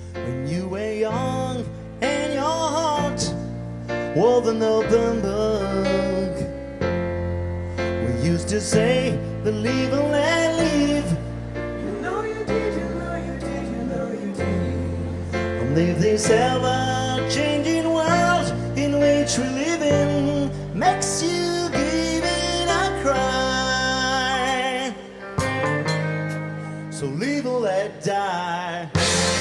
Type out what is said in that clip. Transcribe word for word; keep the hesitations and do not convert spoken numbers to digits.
when you were young and your heart was an open book. We used to say, believe and let live. You know you did, you know you did, you know you did. And if this ever-changing world in which we live in makes you give it a cry, so live or let die.